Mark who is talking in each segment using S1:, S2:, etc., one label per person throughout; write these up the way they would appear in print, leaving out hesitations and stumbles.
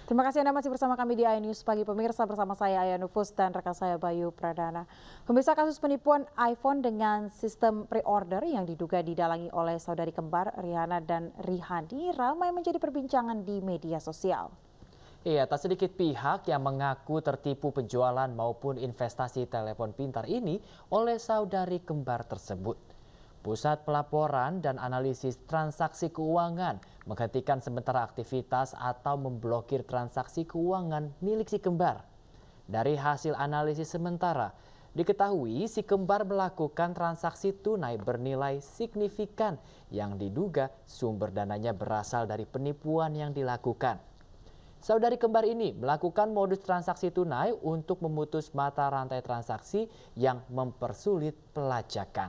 S1: Terima kasih Anda masih bersama kami di iNews Pagi. Pemirsa, bersama saya Aya Nufus dan rekan saya Bayu Pradana. Pemirsa, kasus penipuan iPhone dengan sistem pre-order yang diduga didalangi oleh saudari kembar Rihanna dan Rihandi ramai menjadi perbincangan di media sosial.
S2: Iya, tak sedikit pihak yang mengaku tertipu penjualan maupun investasi telepon pintar ini oleh saudari kembar tersebut. Pusat Pelaporan dan Analisis Transaksi Keuangan menghentikan sementara aktivitas atau memblokir transaksi keuangan milik si kembar. Dari hasil analisis sementara, diketahui si kembar melakukan transaksi tunai bernilai signifikan yang diduga sumber dananya berasal dari penipuan yang dilakukan. Saudari kembar ini melakukan modus transaksi tunai untuk memutus mata rantai transaksi yang mempersulit pelacakan.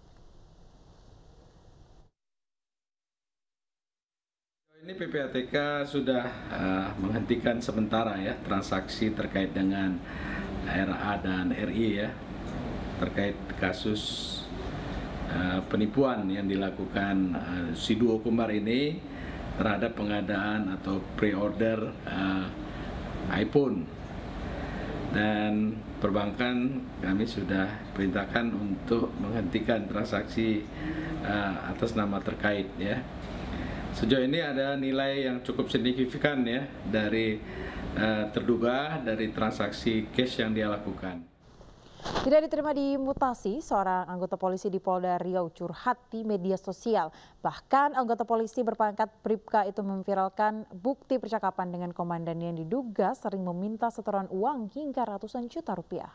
S3: Ini PPATK sudah menghentikan sementara ya transaksi terkait dengan RA dan RI ya terkait kasus penipuan yang dilakukan si duo kembar ini terhadap pengadaan atau pre-order iPhone, dan perbankan kami sudah perintahkan untuk menghentikan transaksi atas nama terkait ya. Sejauh ini ada nilai yang cukup signifikan ya dari terduga dari transaksi cash yang dia lakukan.
S1: Tidak diterima dimutasi, seorang anggota polisi di Polda Riau curhat di media sosial. Bahkan anggota polisi berpangkat Bribka itu memviralkan bukti percakapan dengan komandan yang diduga sering meminta setoran uang hingga ratusan juta rupiah.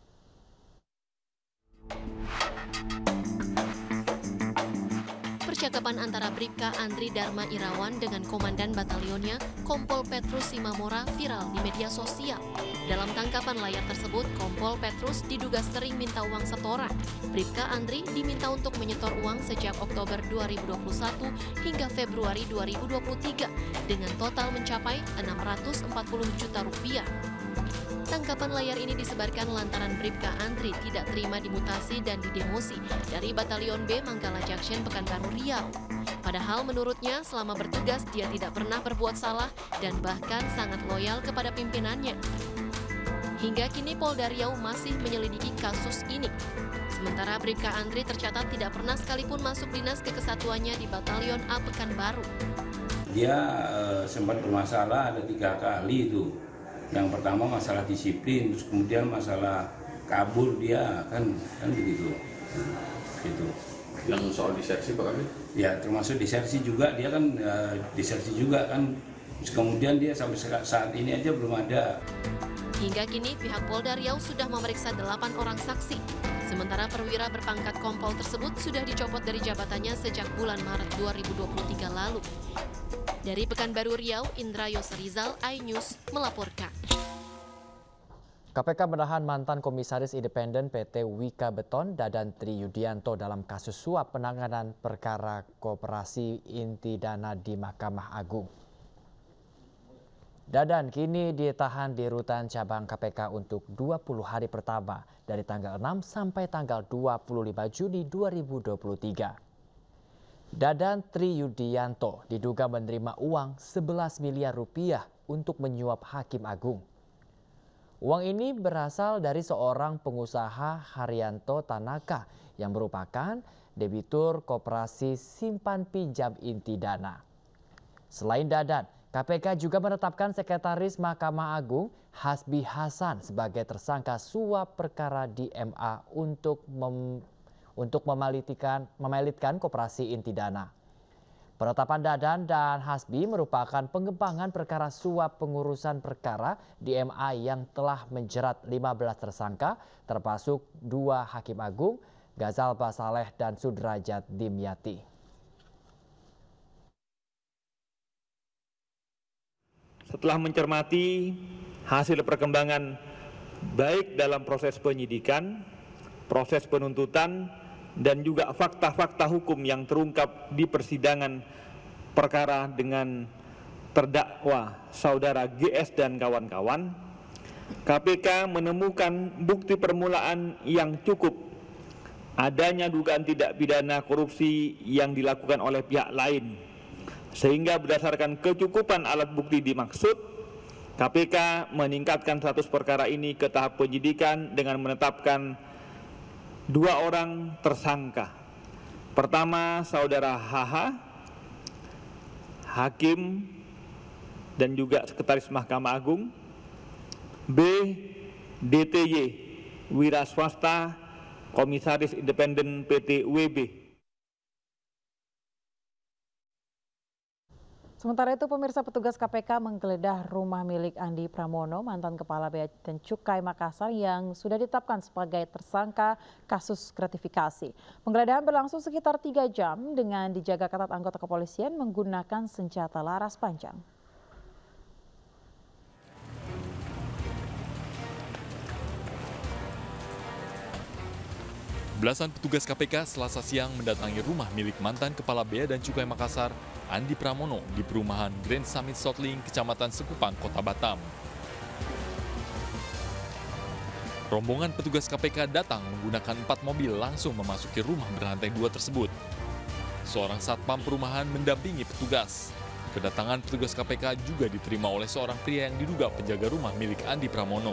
S4: Percakapan antara Bribka Andri Dharma Irawan dengan Komandan Batalionnya, Kompol Petrus Simamora viral di media sosial. Dalam tangkapan layar tersebut, Kompol Petrus diduga sering minta uang setoran. Bribka Andri diminta untuk menyetor uang sejak Oktober 2021 hingga Februari 2023 dengan total mencapai 640 juta rupiah. Tangkapan layar ini disebarkan lantaran Bribka Andri tidak terima dimutasi dan didemosi dari Batalion B Manggala Junction, Pekanbaru, Riau. Padahal menurutnya selama bertugas dia tidak pernah berbuat salah dan bahkan sangat loyal kepada pimpinannya. Hingga kini Polda Riau masih menyelidiki kasus ini. Sementara Bribka Andri tercatat tidak pernah sekalipun masuk dinas kekesatuannya di Batalion A Pekanbaru.
S5: Dia sempat bermasalah ada 3 kali itu. Yang pertama masalah disiplin, terus kemudian masalah kabur dia kan begitu. Gitu.
S6: Yang soal disersi Pak Kabit?
S5: Ya termasuk disersi juga, dia kan disersi juga kan. Terus kemudian dia sampai saat ini aja belum ada.
S4: Hingga kini pihak Polda Riau sudah memeriksa 8 orang saksi. Sementara perwira berpangkat kompol tersebut sudah dicopot dari jabatannya sejak bulan Maret 2023 lalu. Dari Pekanbaru Riau, Indra Yosrizal, iNews melaporkan.
S2: KPK menahan mantan Komisaris Independen PT Wika Beton Dadan Tri Yudianto dalam kasus suap penanganan perkara koperasi inti dana di Mahkamah Agung. Dadan kini ditahan di rutan cabang KPK untuk 20 hari pertama dari tanggal 6 sampai tanggal 25 Juni 2023. Dadan Tri Yudianto diduga menerima uang 11 miliar rupiah untuk menyuap Hakim Agung. Uang ini berasal dari seorang pengusaha Haryanto Tanaka yang merupakan debitur koperasi simpan pinjam inti dana. Selain Dadan, KPK juga menetapkan Sekretaris Mahkamah Agung Hasbi Hasan sebagai tersangka suap perkara di MA untuk memelitkan koperasi inti dana. Penetapan Dadan dan Hasbi merupakan pengembangan perkara suap pengurusan perkara di MA yang telah menjerat 15 tersangka termasuk 2 Hakim Agung, Ghazal Basaleh dan Sudrajat Dimyati.
S7: Setelah mencermati hasil perkembangan baik dalam proses penyidikan, proses penuntutan, dan juga fakta-fakta hukum yang terungkap di persidangan perkara dengan terdakwa saudara GS dan kawan-kawan, KPK menemukan bukti permulaan yang cukup adanya dugaan tidak pidana korupsi yang dilakukan oleh pihak lain, sehingga berdasarkan kecukupan alat bukti dimaksud, KPK meningkatkan status perkara ini ke tahap penyidikan dengan menetapkan 2 orang tersangka. Pertama, saudara HH, hakim dan juga sekretaris Mahkamah Agung. B, DTY, wira swasta, komisaris independen PT UWB.
S1: Sementara itu, pemirsa, petugas KPK menggeledah rumah milik Andi Pramono, mantan Kepala Bea dan Cukai Makassar yang sudah ditetapkan sebagai tersangka kasus gratifikasi. Penggeledahan berlangsung sekitar 3 jam dengan dijaga ketat anggota kepolisian menggunakan senjata laras panjang.
S8: Belasan petugas KPK Selasa siang mendatangi rumah milik mantan Kepala Bea dan Cukai Makassar, Andi Pramono, di perumahan Grand Summit Sotling, Kecamatan Sekupang, Kota Batam. Rombongan petugas KPK datang menggunakan 4 mobil langsung memasuki rumah berlantai 2 tersebut. Seorang satpam perumahan mendampingi petugas. Kedatangan petugas KPK juga diterima oleh seorang pria yang diduga penjaga rumah milik Andi Pramono.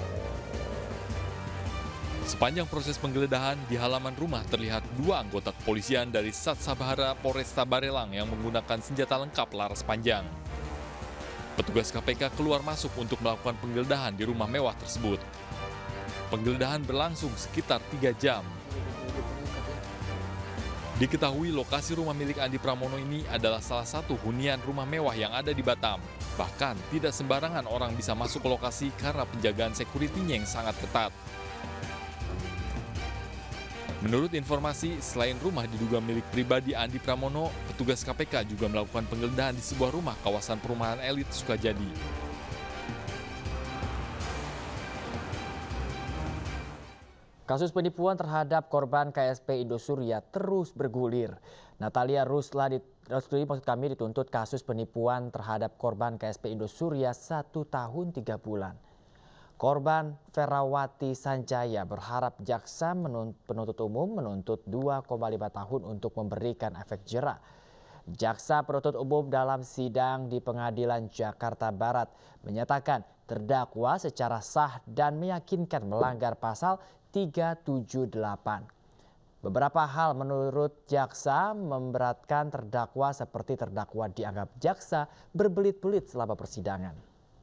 S8: Sepanjang proses penggeledahan, di halaman rumah terlihat 2 anggota kepolisian dari Sat Sabhara Polresta Barelang yang menggunakan senjata lengkap laras panjang. Petugas KPK keluar masuk untuk melakukan penggeledahan di rumah mewah tersebut. Penggeledahan berlangsung sekitar 3 jam. Diketahui lokasi rumah milik Andi Pramono ini adalah salah satu hunian rumah mewah yang ada di Batam. Bahkan tidak sembarangan orang bisa masuk ke lokasi karena penjagaan sekuritinya yang sangat ketat. Menurut informasi, selain rumah diduga milik pribadi Andi Pramono, petugas KPK juga melakukan penggeledahan di sebuah rumah kawasan perumahan elit Sukajadi.
S2: Kasus penipuan terhadap korban KSP Indosuria terus bergulir. Natalia Rusli dituntut kasus penipuan terhadap korban KSP Indosuria 1 tahun 3 bulan. Korban Ferawati Sanjaya berharap jaksa penuntut umum menuntut 2,5 tahun untuk memberikan efek jera. Jaksa penuntut umum dalam sidang di Pengadilan Jakarta Barat menyatakan terdakwa secara sah dan meyakinkan melanggar pasal 378. Beberapa hal menurut jaksa memberatkan terdakwa seperti terdakwa dianggap jaksa berbelit-belit selama persidangan.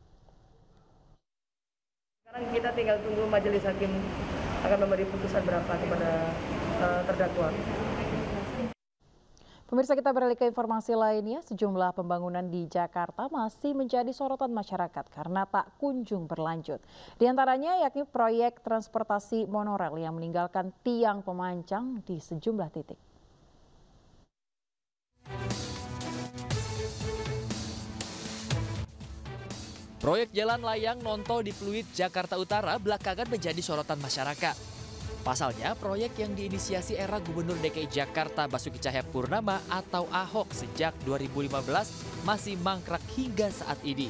S9: Sekarang kita tinggal tunggu majelis hakim akan memberi putusan berapa kepada terdakwa.
S1: Pemirsa, kita beralih ke informasi lainnya. Sejumlah pembangunan di Jakarta masih menjadi sorotan masyarakat karena tak kunjung berlanjut. Di antaranya yakni proyek transportasi monorel yang meninggalkan tiang pemancang di sejumlah titik.
S10: Proyek Jalan Layang Nontol di Pluit, Jakarta Utara belakangan menjadi sorotan masyarakat. Pasalnya, proyek yang diinisiasi era Gubernur DKI Jakarta Basuki Cahayapurnama atau Ahok sejak 2015 masih mangkrak hingga saat ini.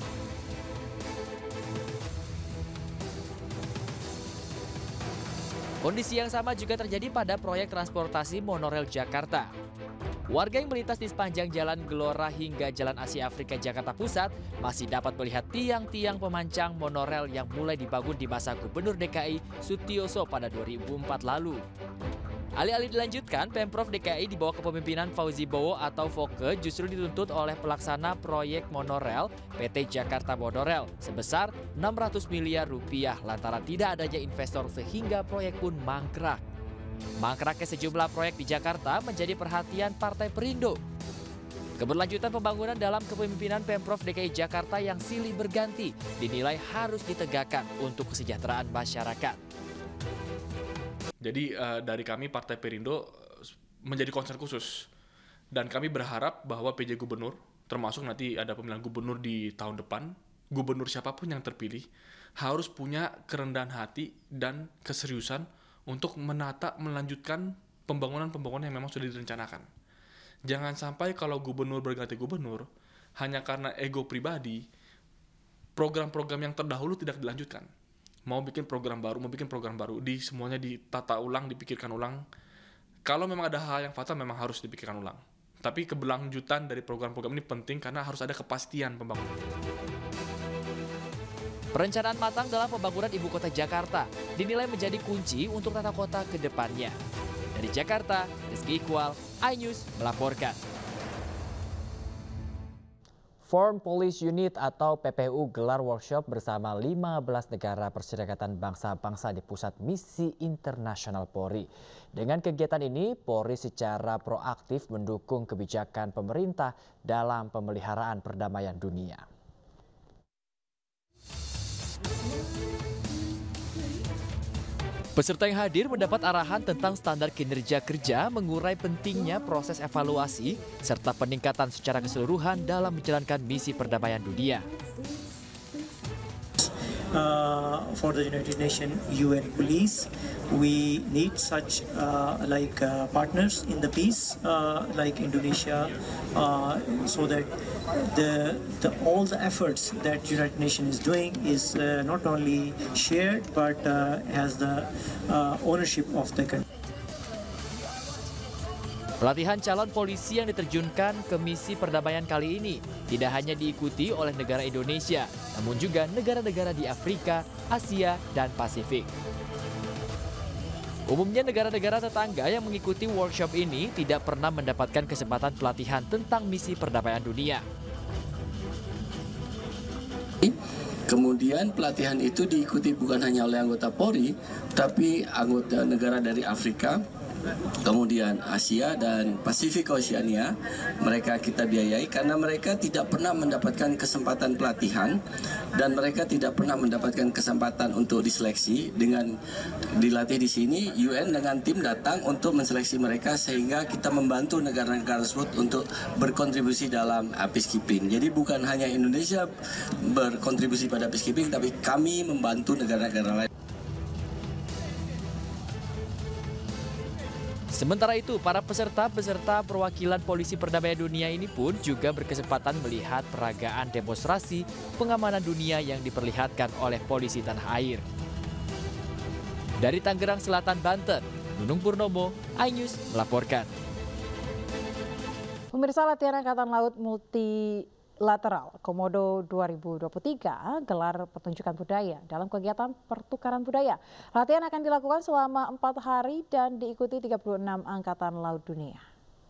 S10: Kondisi yang sama juga terjadi pada proyek transportasi monorel Jakarta. Warga yang melintas di sepanjang Jalan Gelora hingga Jalan Asia Afrika Jakarta Pusat masih dapat melihat tiang-tiang pemancang monorel yang mulai dibangun di masa Gubernur DKI Sutioso pada 2004 lalu. Alih-alih dilanjutkan, Pemprov DKI di bawah kepemimpinan Fauzi Bowo atau Foke justru dituntut oleh pelaksana proyek monorel PT Jakarta Monorel sebesar 600 miliar rupiah lantaran tidak adanya investor sehingga proyek pun mangkrak. Mangkraknya sejumlah proyek di Jakarta menjadi perhatian Partai Perindo. Keberlanjutan pembangunan dalam kepemimpinan Pemprov DKI Jakarta yang silih berganti dinilai harus ditegakkan untuk kesejahteraan masyarakat.
S6: Jadi dari kami Partai Perindo menjadi concern khusus. Dan kami berharap bahwa PJ Gubernur, termasuk nanti ada pemilihan gubernur di tahun depan, gubernur siapapun yang terpilih, harus punya kerendahan hati dan keseriusan untuk melanjutkan pembangunan-pembangunan yang memang sudah direncanakan. Jangan sampai kalau gubernur berganti gubernur, hanya karena ego pribadi, program-program yang terdahulu tidak dilanjutkan. Mau bikin program baru, semuanya ditata ulang, dipikirkan ulang. Kalau memang ada hal yang fatal, memang harus dipikirkan ulang. Tapi keberlanjutan dari program-program ini penting karena harus ada kepastian pembangunan.
S10: Perencanaan matang dalam pembangunan ibu kota Jakarta dinilai menjadi kunci untuk tata kota ke depannya. Dari Jakarta, Rizky Iqbal, iNews melaporkan.
S2: Foreign Police Unit atau PPU gelar workshop bersama 15 negara Perserikatan Bangsa-Bangsa di Pusat Misi Internasional Polri. Dengan kegiatan ini, Polri secara proaktif mendukung kebijakan pemerintah dalam pemeliharaan perdamaian dunia.
S10: Peserta yang hadir mendapat arahan tentang standar kinerja kerja, mengurai pentingnya proses evaluasi, serta peningkatan secara keseluruhan dalam menjalankan misi perdamaian dunia.
S11: For the United Nations UN Police, we need such partners in the peace, like Indonesia, so that all the efforts that United Nations is doing is not only shared but has the ownership of the country.
S10: Pelatihan calon polisi yang diterjunkan ke misi perdamaian kali ini tidak hanya diikuti oleh negara Indonesia, namun juga negara-negara di Afrika, Asia, dan Pasifik. Umumnya negara-negara tetangga yang mengikuti workshop ini tidak pernah mendapatkan kesempatan pelatihan tentang misi perdamaian dunia.
S12: Kemudian pelatihan itu diikuti bukan hanya oleh anggota Polri, tapi anggota negara dari Afrika, kemudian Asia dan Pasifik Oceania. Mereka kita biayai karena mereka tidak pernah mendapatkan kesempatan pelatihan dan mereka tidak pernah mendapatkan kesempatan untuk diseleksi. Dengan dilatih di sini, UN dengan tim datang untuk menseleksi mereka sehingga kita membantu negara-negara tersebut untuk berkontribusi dalam peacekeeping. Jadi bukan hanya Indonesia berkontribusi pada peacekeeping, tapi kami membantu negara-negara lain.
S10: Sementara itu, para peserta perwakilan polisi perdamaian dunia ini pun juga berkesempatan melihat peragaan demonstrasi pengamanan dunia yang diperlihatkan oleh polisi tanah air. Dari Tangerang Selatan, Banten, Nunung Purnomo, iNews melaporkan.
S1: Pemirsa, latihan Angkatan Laut Multilateral Komodo 2023 gelar pertunjukan budaya dalam kegiatan pertukaran budaya. Latihan akan dilakukan selama 4 hari dan diikuti 36 Angkatan Laut dunia.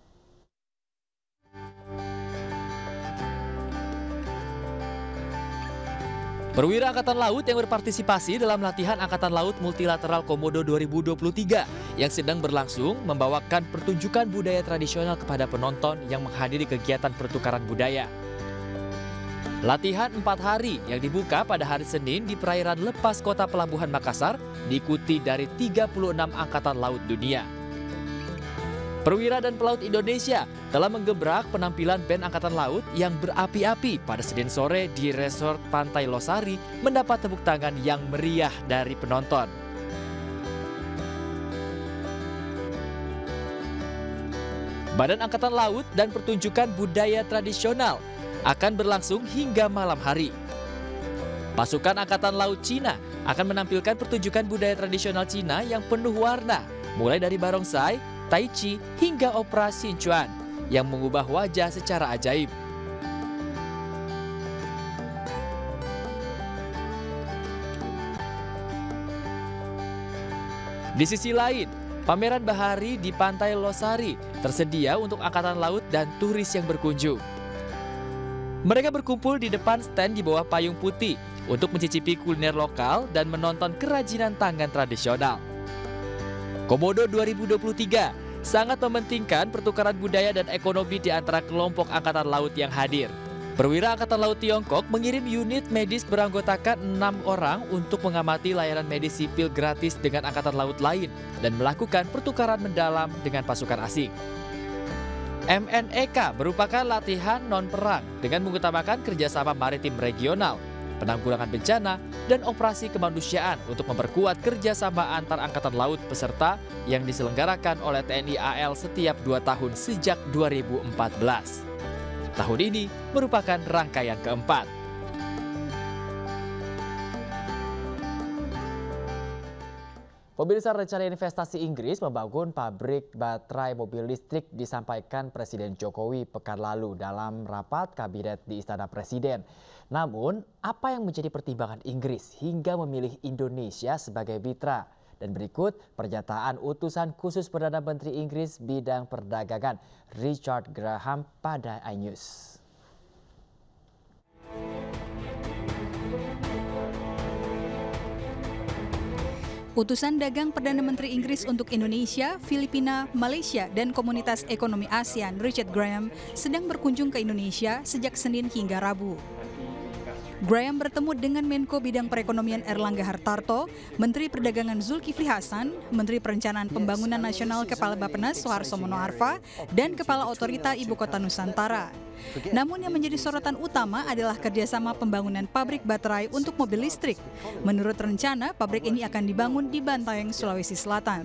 S10: Perwira Angkatan Laut yang berpartisipasi dalam latihan Angkatan Laut Multilateral Komodo 2023 yang sedang berlangsung membawakan pertunjukan budaya tradisional kepada penonton yang menghadiri kegiatan pertukaran budaya. Latihan 4 hari yang dibuka pada hari Senin di perairan lepas kota Pelabuhan Makassar diikuti dari 36 Angkatan Laut dunia. Perwira dan pelaut Indonesia telah menggebrak penampilan band Angkatan Laut yang berapi-api pada Senin sore di Resort Pantai Losari mendapat tepuk tangan yang meriah dari penonton. Badan Angkatan Laut dan pertunjukan budaya tradisional akan berlangsung hingga malam hari. Pasukan Angkatan Laut Cina akan menampilkan pertunjukan budaya tradisional Cina yang penuh warna, mulai dari barongsai, tai chi, hingga opera Sichuan yang mengubah wajah secara ajaib. Di sisi lain, pameran bahari di Pantai Losari tersedia untuk Angkatan Laut dan turis yang berkunjung. Mereka berkumpul di depan stand di bawah payung putih untuk mencicipi kuliner lokal dan menonton kerajinan tangan tradisional. Komodo 2023 sangat mementingkan pertukaran budaya dan ekonomi di antara kelompok Angkatan Laut yang hadir. Perwira Angkatan Laut Tiongkok mengirim unit medis beranggotakan 6 orang untuk mengamati layanan medis sipil gratis dengan Angkatan Laut lain dan melakukan pertukaran mendalam dengan pasukan asing. MNEK merupakan latihan non-perang dengan mengutamakan kerjasama maritim regional, penanggulangan bencana, dan operasi kemanusiaan untuk memperkuat kerjasama antar Angkatan Laut peserta yang diselenggarakan oleh TNI AL setiap 2 tahun sejak 2014. Tahun ini merupakan rangkaian keempat.
S2: Pemirsa, rencana investasi Inggris membangun pabrik baterai mobil listrik disampaikan Presiden Jokowi pekan lalu dalam rapat kabinet di Istana Presiden. Namun, apa yang menjadi pertimbangan Inggris hingga memilih Indonesia sebagai mitra? Dan berikut pernyataan utusan khusus Perdana Menteri Inggris bidang perdagangan Richard Graham pada iNews.
S13: Utusan Dagang Perdana Menteri Inggris untuk Indonesia, Filipina, Malaysia, dan Komunitas Ekonomi ASEAN Richard Graham sedang berkunjung ke Indonesia sejak Senin hingga Rabu. Graham bertemu dengan Menko Bidang Perekonomian Erlangga Hartarto, Menteri Perdagangan Zulkifli Hasan, Menteri Perencanaan Pembangunan Nasional Kepala Bappenas Soeharto Monoarfa, dan Kepala Otorita Ibu Kota Nusantara. Namun yang menjadi sorotan utama adalah kerjasama pembangunan pabrik baterai untuk mobil listrik. Menurut rencana, pabrik ini akan dibangun di Bantaeng, Sulawesi Selatan.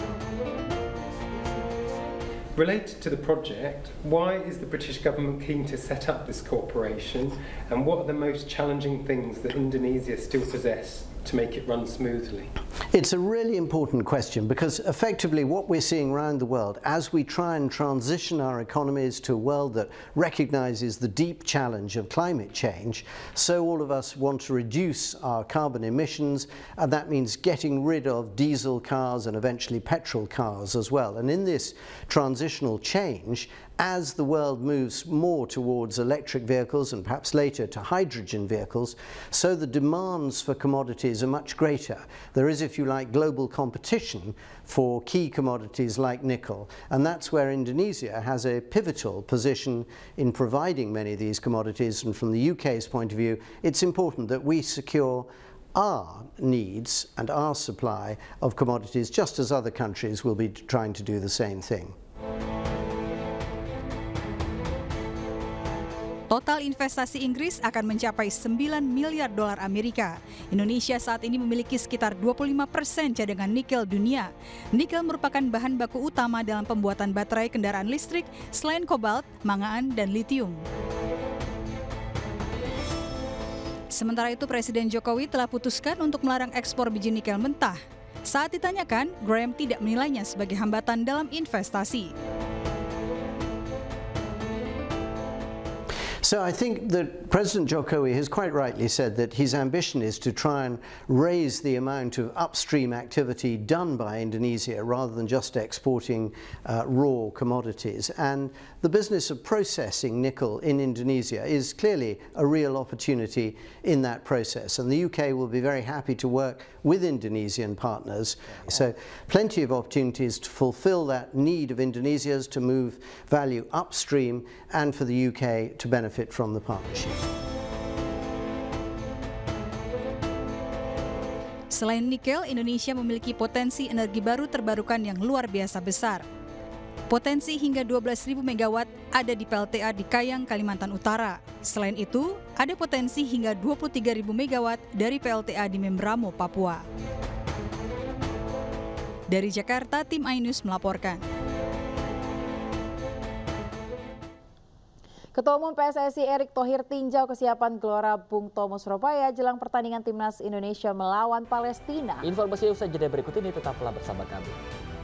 S14: Related to the project, why is the British government keen to set up this cooperation, and what are the most challenging things that Indonesia still possess to make it run smoothly?
S15: It's a really important question because effectively what we're seeing around the world as we try and transition our economies to a world that recognizes the deep challenge of climate change, so all of us want to reduce our carbon emissions, and that means getting rid of diesel cars and eventually petrol cars as well. And in this transitional change, as the world moves more towards electric vehicles and perhaps later to hydrogen vehicles, so the demands for commodities are much greater. There is, if you like, global competition for key commodities like nickel, and that's where Indonesia has a pivotal position in providing many of these commodities. And from the UK's point of view, it's important that we secure our needs and our supply of commodities, just as other countries will be trying to do the same thing.
S13: Total investasi Inggris akan mencapai 9 miliar dolar Amerika. Indonesia saat ini memiliki sekitar 25% cadangan nikel dunia. Nikel merupakan bahan baku utama dalam pembuatan baterai kendaraan listrik selain kobalt, mangaan, dan litium. Sementara itu, Presiden Jokowi telah putuskan untuk melarang ekspor biji nikel mentah. Saat ditanyakan, Graham tidak menilainya sebagai hambatan dalam investasi.
S15: So I think that President Jokowi has quite rightly said that his ambition is to try and raise the amount of upstream activity done by Indonesia rather than just exporting raw commodities. And the business of processing nickel in Indonesia is clearly a real opportunity in that process. And the UK will be very happy to work with Indonesian partners. So plenty of opportunities to fulfill that need of Indonesia's to move value upstream and for the UK to benefit from the partnership.
S13: Selain nikel, Indonesia memiliki potensi energi baru terbarukan yang luar biasa besar. Potensi hingga 12.000 megawatt ada di PLTA di Kayang, Kalimantan Utara. Selain itu, ada potensi hingga 23.000 megawatt dari PLTA di Membramo, Papua. Dari Jakarta, tim iNews melaporkan.
S1: Ketua Umum PSSI Erick Thohir tinjau kesiapan Gelora Bung Tomo Surabaya jelang pertandingan Timnas Indonesia melawan Palestina.
S2: Informasi usai jeda berikut ini tetaplah bersama kami.